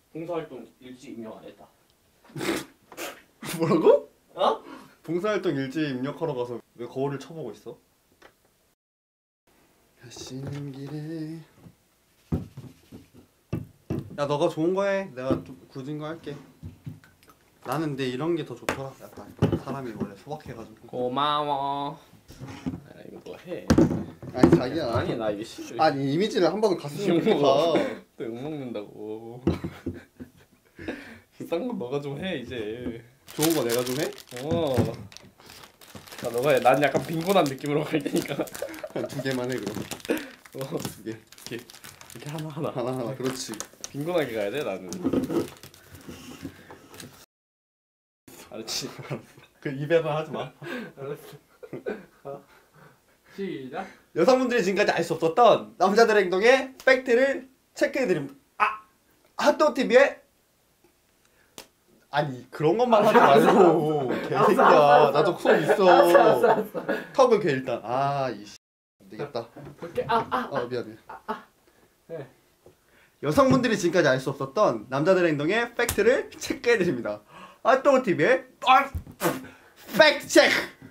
봉사활동 일지 입력 안 했다. 뭐라고? 어? 봉사활동 일지 입력하러 가서 왜 거울을 쳐보고 있어? 가시는 길에 야 너가 좋은 거 해. 내가 좀 굳은 거 할게. 나는 근데 이런 게 더 좋더라. 약간 사람이 원래 소박해가지고. 고마워. 아, 이거 해. 아니 자기야. 아니 나 이거 싫어. 아니 이미지를 한 번은 갔으면 좋겠다. 또 욕먹는다고. 비싼 거 너가 좀 해 이제. 좋은 거 내가 좀 해? 어. 나 너가 해. 난 약간 빈곤한 느낌으로 갈 테니까. 한 두 개만 해 그럼. 두 개. 이렇게 하나. 하나 그렇지. 빈곤하게 가야 돼 나는. 알았지. 그 입에만 하지 마. 알았어. 시작. 여성분들이 지금까지 알 수 없었던 남자들의 행동의 팩트를 체크해드립니다. 핫도그 TV에 아니 그런 것만 하지 말고 개새끼야. 나도 속 있어. 알았어. 턱을 괴 일단. 이씨 되겠다. 볼게. 미안해. 네. 여성분들이 지금까지 알 수 없었던 남자들의 행동의 팩트를 체크해드립니다. 핫도그 TV의 팩트 체크.